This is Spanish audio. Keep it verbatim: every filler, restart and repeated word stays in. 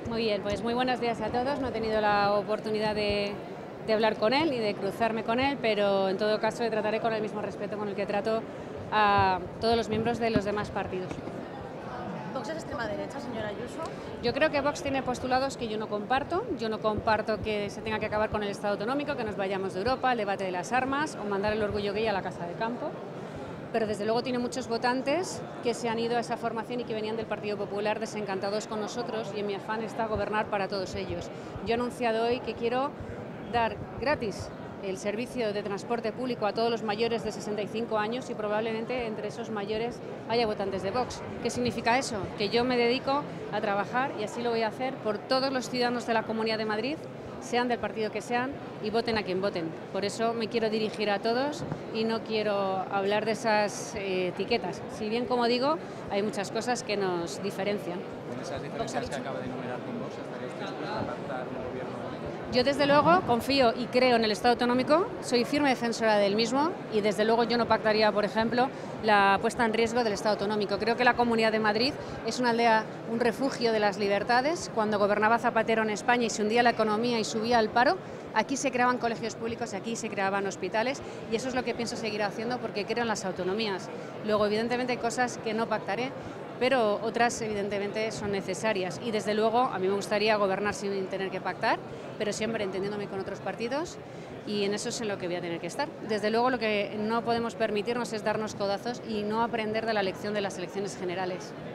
Muy bien, pues muy buenos días a todos. No he tenido la oportunidad de, de hablar con él ni de cruzarme con él, pero en todo caso le trataré con el mismo respeto con el que trato a todos los miembros de los demás partidos. ¿Vox es extrema derecha, señora Ayuso? Yo creo que Vox tiene postulados que yo no comparto. Yo no comparto que se tenga que acabar con el Estado autonómico, que nos vayamos de Europa, el debate de las armas o mandar el orgullo gay a la casa de campo. Pero desde luego tiene muchos votantes que se han ido a esa formación y que venían del Partido Popular desencantados con nosotros, y en mi afán está gobernar para todos ellos. Yo he anunciado hoy que quiero dar gratis el servicio de transporte público a todos los mayores de sesenta y cinco años, y probablemente entre esos mayores haya votantes de Vox. ¿Qué significa eso? Que yo me dedico a trabajar, y así lo voy a hacer, por todos los ciudadanos de la Comunidad de Madrid, sean del partido que sean, y voten a quien voten. Por eso me quiero dirigir a todos y no quiero hablar de esas eh, etiquetas. Si bien, como digo, hay muchas cosas que nos diferencian. Con esas diferencias que acaba de enumerar con Vox, ¿estaría usted dispuesta a pactar un gobierno con ellos? Yo desde luego confío y creo en el Estado autonómico, soy firme defensora del mismo, y desde luego yo no pactaría, por ejemplo, la puesta en riesgo del Estado autonómico. Creo que la Comunidad de Madrid es una aldea, un refugio de las libertades. Cuando gobernaba Zapatero en España y se hundía la economía y subía el paro, aquí se creaban colegios públicos, aquí se creaban hospitales, y eso es lo que pienso seguir haciendo porque creo en las autonomías. Luego, evidentemente, hay cosas que no pactaré, pero otras evidentemente son necesarias, y desde luego a mí me gustaría gobernar sin tener que pactar, pero siempre entendiéndome con otros partidos, y en eso es en lo que voy a tener que estar. Desde luego lo que no podemos permitirnos es darnos codazos y no aprender de la lección de las elecciones generales.